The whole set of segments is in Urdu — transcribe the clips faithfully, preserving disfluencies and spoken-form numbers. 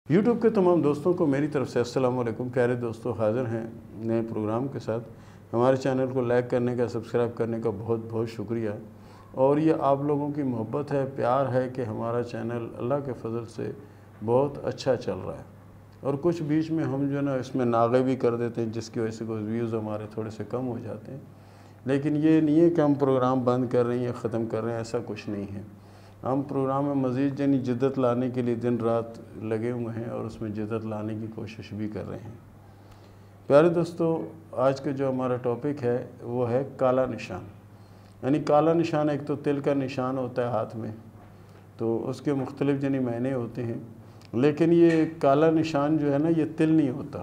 یوٹیوب کے تمام دوستوں کو میری طرف سے السلام علیکم۔ پیارے دوستوں، حاضر ہیں نئے پروگرام کے ساتھ۔ ہمارے چینل کو لائک کرنے کا، سبسکرائب کرنے کا بہت بہت شکریہ۔ اور یہ آپ لوگوں کی محبت ہے، پیار ہے کہ ہمارا چینل اللہ کے فضل سے بہت اچھا چل رہا ہے۔ اور کچھ بیچ میں ہم جو ہے نا اس میں ناغے بھی کر دیتے ہیں، جس کی وجہ سے کوئی ویوز ہمارے تھوڑے سے کم ہو جاتے ہیں۔ لیکن یہ نہیں ہے کہ ہم پروگرام بند کر رہے ہیں یا ختم کر رہے ہیں، ایسا کچھ نہیں ہے۔ ہم پروگرام میں مزید یعنی جدت لانے کے لیے دن رات لگے ہوئے ہیں اور اس میں جدت لانے کی کوشش بھی کر رہے ہیں۔ پیارے دوستو، آج کا جو ہمارا ٹاپک ہے وہ ہے کالا نشان۔ یعنی کالا نشان ایک تو تل کا نشان ہوتا ہے ہاتھ میں، تو اس کے مختلف یعنی معنی ہوتے ہیں، لیکن یہ کالا نشان جو ہے نا یہ تل نہیں ہوتا،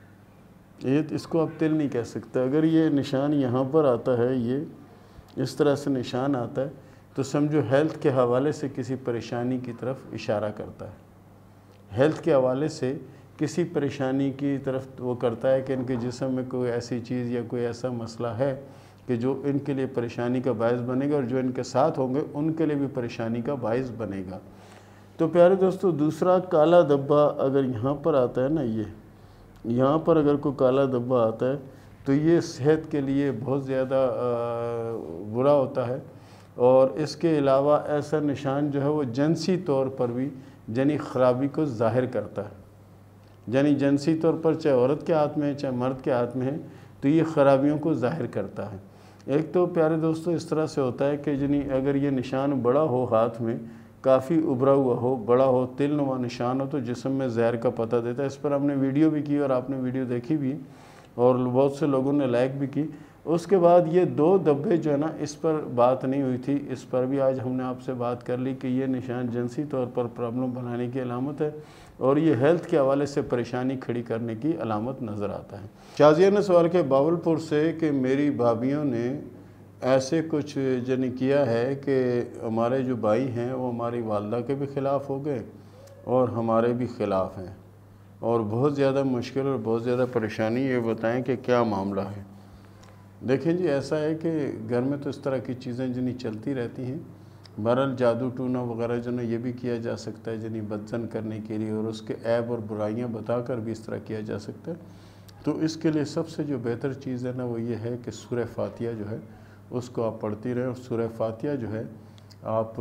یہ اس کو آپ تل نہیں کہہ سکتے۔ اگر یہ نشان یہاں پر آتا ہے، یہ اس طرح سے نشان آتا ہے، تو سمجھو ہیلتھ کے حوالے سے کسی پریشانی کی طرف اشارہ کرتا ہے۔ ہیلتھ کے حوالے سے کسی پریشانی کی طرف وہ کرتا ہے کہ ان کے جسم میں کوئی ایسی چیز یا کوئی ایسا مسئلہ ہے کہ جو ان کے لیے پریشانی کا باعث بنے گا، اور جو ان کے ساتھ ہوں گے ان کے لیے بھی پریشانی کا باعث بنے گا۔ تو پیارے دوستو، دوسرا کالا دھبا اگر یہاں پر آتا ہے نا، یہ یہاں پر اگر کوئی کالا دھبا آتا ہے تو یہ صحت کے لیے بہت زیادہ برا ہوتا ہے۔ اور اس کے علاوہ ایسا نشان جو ہے وہ جنسی طور پر بھی جنی خرابی کو ظاہر کرتا ہے۔ یعنی جنسی طور پر چاہے عورت کے ہاتھ میں ہے چاہے مرد کے ہاتھ میں ہے، تو یہ خرابیوں کو ظاہر کرتا ہے۔ ایک تو پیارے دوستو اس طرح سے ہوتا ہے کہ جنی اگر یہ نشان بڑا ہو، ہاتھ میں کافی ابھرا ہوا ہو، بڑا ہو، تل نما نشان ہو، تو جسم میں زہر کا پتہ دیتا ہے۔ اس پر ہم نے ویڈیو بھی کی اور آپ نے ویڈیو دیکھی بھی، اور بہت سے لوگوں نے لائک بھی کی۔ اس کے بعد یہ دو دھبے جو ہے نا، اس پر بات نہیں ہوئی تھی، اس پر بھی آج ہم نے آپ سے بات کر لی کہ یہ نشان جنسی طور پر پرابلم بنانے کی علامت ہے، اور یہ ہیلتھ کے حوالے سے پریشانی کھڑی کرنے کی علامت نظر آتا ہے۔ شازیہ نے سوال کیا باولپور سے کہ میری بھابھیوں نے ایسے کچھ جنی کیا ہے کہ ہمارے جو بھائی ہیں وہ ہماری والدہ کے بھی خلاف ہو گئے اور ہمارے بھی خلاف ہیں، اور بہت زیادہ مشکل اور بہت زیادہ پریشانی۔ یہ بتائیں کہ کیا معاملہ ہے؟ دیکھیں جی، ایسا ہے کہ گھر میں تو اس طرح کی چیزیں جنہیں چلتی رہتی ہیں۔ بہرحال جادو ٹونا وغیرہ جو ہے یہ بھی کیا جا سکتا ہے جنہیں بدزن کرنے کے لیے، اور اس کے عیب اور برائیاں بتا کر بھی اس طرح کیا جا سکتا ہے۔ تو اس کے لیے سب سے جو بہتر چیز ہے نا وہ یہ ہے کہ سورہ فاتحہ جو ہے اس کو آپ پڑھتی رہیں، اور سورہ فاتحہ جو ہے آپ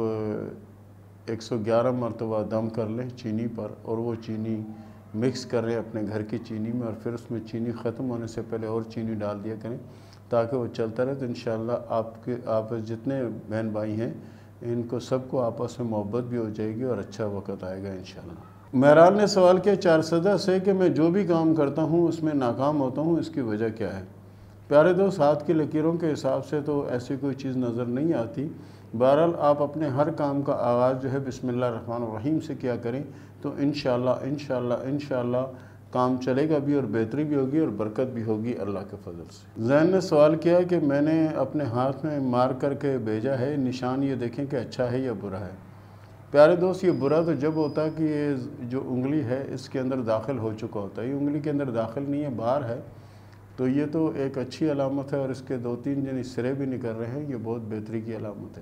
ایک سو گیارہ مرتبہ دم کر لیں چینی پر، اور وہ چینی مکس کر رہے اپنے گھر کی چینی میں، اور پھر اس میں چینی ختم ہونے سے پہلے اور چینی ڈال دیا کریں تاکہ وہ چلتا رہے۔ تو انشاءاللہ آپ کے آپ جتنے بہن بھائی ہیں ان کو سب کو آپس میں محبت بھی ہو جائے گی اور اچھا وقت آئے گا انشاءاللہ۔ مہران نے سوال کیا چارسدہ سے کہ میں جو بھی کام کرتا ہوں اس میں ناکام ہوتا ہوں، اس کی وجہ کیا ہے؟ پیارے دوست، ہاتھ کی لکیروں کے حساب سے تو ایسی کوئی چیز نظر نہیں آتی۔ بہرحال آپ اپنے ہر کام کا آغاز جو ہے بسم اللہ الرحمن الرحیم سے کیا کریں تو انشاءاللہ انشاءاللہ انشاءاللہ کام چلے گا بھی، اور بہتری بھی ہوگی اور برکت بھی ہوگی اللہ کے فضل سے۔ زین نے سوال کیا کہ میں نے اپنے ہاتھ میں مار کر کے بھیجا ہے، نشان یہ دیکھیں کہ اچھا ہے یا برا ہے؟ پیارے دوست، یہ برا تو جب ہوتا ہے کہ یہ جو انگلی ہے اس کے اندر داخل ہو چکا ہوتا ہے۔ یہ انگلی کے اندر داخل نہیں ہے، باہر ہے، تو یہ تو ایک اچھی علامت ہے، اور اس کے دو تین جنی سرے بھی نکل رہے ہیں، یہ بہت بہتری کی علامت ہے۔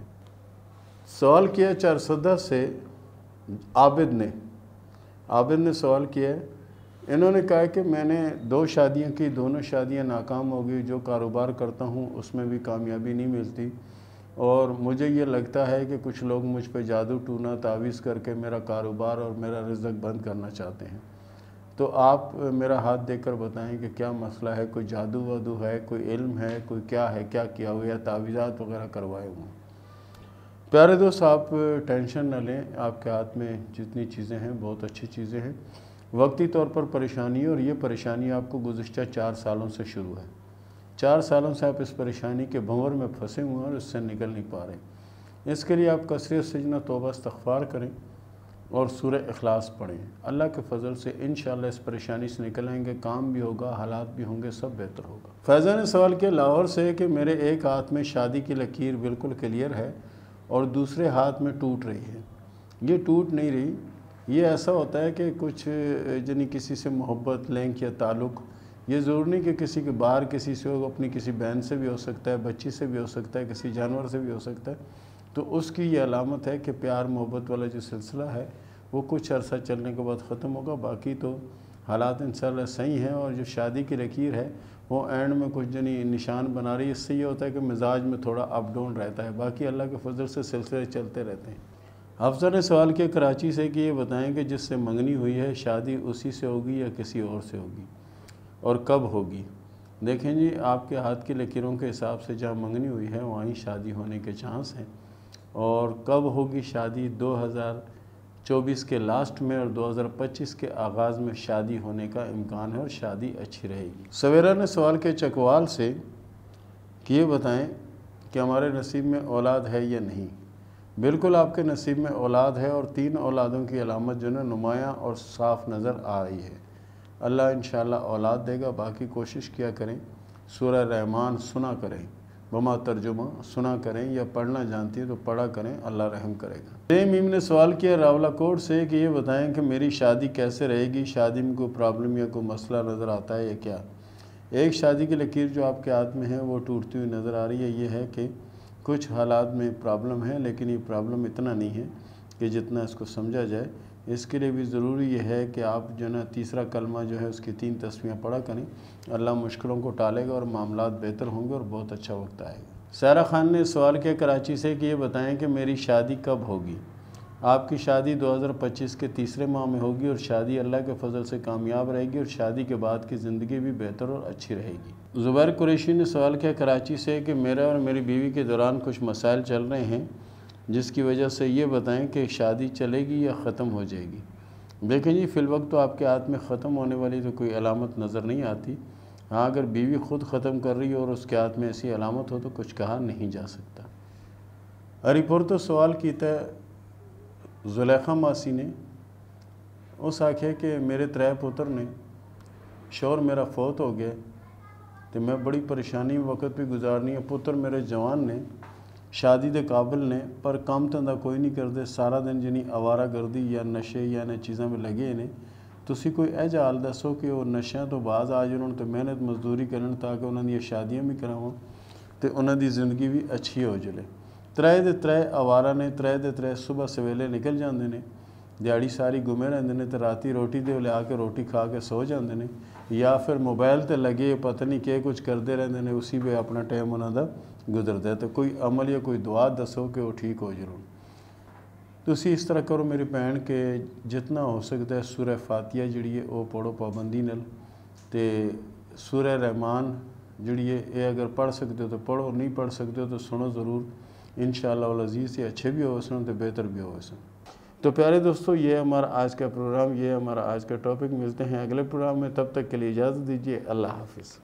سوال کیا چارسدہ سے عابد نے عابد نے سوال کیا ہے، انہوں نے کہا کہ میں نے دو شادیاں کی، دونوں شادیاں ناکام ہو گئی، جو کاروبار کرتا ہوں اس میں بھی کامیابی نہیں ملتی، اور مجھے یہ لگتا ہے کہ کچھ لوگ مجھ پہ جادو ٹونا تعویذ کر کے میرا کاروبار اور میرا رزق بند کرنا چاہتے ہیں۔ تو آپ میرا ہاتھ دیکھ کر بتائیں کہ کیا مسئلہ ہے؟ کوئی جادو وادو ہے، کوئی علم ہے، کوئی کیا ہے، کیا کیا ہوا، یا تعویذات وغیرہ کروائے ہوں؟ پیارے دوست، آپ ٹینشن نہ لیں، آپ کے ہاتھ میں جتنی چیزیں ہیں بہت اچھی چیزیں ہیں۔ وقتی طور پر پریشانی ہے، اور یہ پریشانی آپ کو گزشتہ چار سالوں سے شروع ہے۔ چار سالوں سے آپ اس پریشانی کے بھنور میں پھنسے ہوئے ہیں اور اس سے نکل نہیں پا رہے۔ اس کے لیے آپ کثرت سجدہ توبہ استغفار کریں اور سورہ اخلاص پڑھیں۔ اللہ کے فضل سے انشاءاللہ اس پریشانی سے نکل آئیں گے، کام بھی ہوگا، حالات بھی ہوں گے، سب بہتر ہوگا۔ فیضہ نے سوال کیا لاہور سے کہ میرے ایک ہاتھ میں شادی کی لکیر بالکل کلیئر ہے اور دوسرے ہاتھ میں ٹوٹ رہی ہے۔ یہ ٹوٹ نہیں رہی، یہ ایسا ہوتا ہے کہ کچھ جنی کسی سے محبت، لنک یا تعلق، یہ ضرور نہیں کہ کسی کے باہر کسی سے ہو، اپنی کسی بہن سے بھی ہو سکتا ہے، بچی سے بھی ہو سکتا ہے، کسی جانور سے بھی ہو سکتا ہے، تو اس کی یہ علامت ہے کہ پیار محبت والا جو سلسلہ ہے وہ کچھ عرصہ چلنے کے بعد ختم ہوگا، باقی تو حالات انشاءاللہ صحیح ہیں۔ اور جو شادی کی لکیر ہے وہ اینڈ میں کچھ جنی نشان بنا رہی ہے، اس سے یہ ہوتا ہے کہ مزاج میں تھوڑا اپ ڈاؤن رہتا ہے، باقی اللہ کے فضل سے سلسلے چلتے رہتے ہیں۔ افضل نے سوال کیا کراچی سے کہ یہ بتائیں کہ جس سے منگنی ہوئی ہے شادی اسی سے ہوگی یا کسی اور سے ہوگی اور کب ہوگی؟ دیکھیں جی، آپ کے ہاتھ کی لکیروں کے حساب سے جہاں منگنی ہوئی ہے وہیں شادی ہونے کے چانس ہیں، اور کب ہوگی شادی؟ دو ہزار چوبیس کے لاسٹ میں اور دو ہزار پچیس کے آغاز میں شادی ہونے کا امکان ہے اور شادی اچھی رہے گی۔ سویرا نے سوال کیا چکوال سے کہ یہ بتائیں کہ ہمارے نصیب میں اولاد ہے یا نہیں؟ بالکل آپ کے نصیب میں اولاد ہے، اور تین اولادوں کی علامت جو ہے نمایاں اور صاف نظر آ رہی ہے۔ اللہ انشاءاللہ اولاد دے گا، باقی کوشش کیا کریں سورہ رحمان سنا کریں، بما ترجمہ سنا کریں، یا پڑھنا جانتی ہے تو پڑھا کریں، اللہ رحم کرے گا۔ جے میم نے سوال کیا راولہ کوٹ سے کہ یہ بتائیں کہ میری شادی کیسے رہے گی؟ شادی میں کوئی پرابلم یا کوئی مسئلہ نظر آتا ہے یا کیا؟ ایک شادی کی لکیر جو آپ کے ہاتھ میں ہے وہ ٹوٹتی ہوئی نظر آ رہی ہے۔ یہ ہے کہ کچھ حالات میں پرابلم ہے، لیکن یہ پرابلم اتنا نہیں ہے کہ جتنا اس کو سمجھا جائے۔ اس کے لیے بھی ضروری یہ ہے کہ آپ جو نا تیسرا کلمہ جو ہے اس کی تین تسمیاں پڑھا کریں، اللہ مشکلوں کو ٹالے گا اور معاملات بہتر ہوں گے اور بہت اچھا وقت آئے گا۔ سیرا خان نے سوال کیا کراچی سے کہ یہ بتائیں کہ میری شادی کب ہوگی؟ آپ کی شادی دو ہزار پچیس کے تیسرے ماہ میں ہوگی، اور شادی اللہ کے فضل سے کامیاب رہے گی، اور شادی کے بعد کی زندگی بھی بہتر اور اچھی رہے گی۔ زبیر قریشی نے سوال کیا کراچی سے کہ میرا اور میری بیوی کے دوران کچھ مسائل چل رہے ہیں، جس کی وجہ سے یہ بتائیں کہ شادی چلے گی یا ختم ہو جائے گی؟ دیکھیں جی، فی الوقت تو آپ کے ہاتھ میں ختم ہونے والی تو کوئی علامت نظر نہیں آتی۔ ہاں، اگر بیوی خود ختم کر رہی ہو اور اس کے ہاتھ میں ایسی علامت ہو تو کچھ کہا نہیں جا سکتا۔ ہری پور تو سوال کیتا ہے زلیخا ماسی نے، اس آکھے کہ میرے ترے پتر نے، شور میرا فوت ہو گیا تو میں بڑی پریشانی وقت بھی گزارنی ہے۔ پتر میرے جوان نے، شادی دے قابل نے، پر کام تندہ کوئی نہیں کردے، سارا دن جنی آوارہ گردی یا نشے یا انہیں چیزاں میں لگے نے۔ تسی کوئی ایجا حال دسو کہ وہ نشیاں تو باز آ جنہوں تو محنت مزدوری کرن تاکہ انہوں نے شادیاں بھی کراؤں تو انہوں دی زندگی بھی اچھی ہو جلے۔ ترے دے ترے آوارہ نے، ترے دے ترے صبح سویلے نکل جاندے نے، دیاڑی ساری گھومے رہندے نے، تو راتی روٹی دے لے آ کے روٹی کھا کے سو جاندے نے، یا پھر موبائل تے لگے پتہ نہیں کہ کچھ کردے رہندے نے، اسی پہ اپنا ٹائم انہوں دا گزرتا ہے۔ تو کوئی عمل یا کوئی دعا دسو کہ وہ ٹھیک ہو جلو۔ تو اسی اس طرح کرو میری بہن کہ جتنا ہو سکتا ہے سورہ فاتحہ جڑی ہے وہ پڑھو پابندی نل، تے سورہ رحمان جڑی ہے یہ اگر پڑھ سکتے ہو تو پڑھو، نہیں پڑھ سکتے ہو تو سنو ضرور، انشاءاللہ والعزیز سے اچھے بھی ہو سنو تو بہتر بھی ہو سنو۔ تو پیارے دوستو، یہ ہمارا آج کا پروگرام، یہ ہمارا آج کا ٹاپک۔ ملتے ہیں اگلے پروگرام میں، تب تک کے لیے اجازت دیجیے، اللہ حافظ۔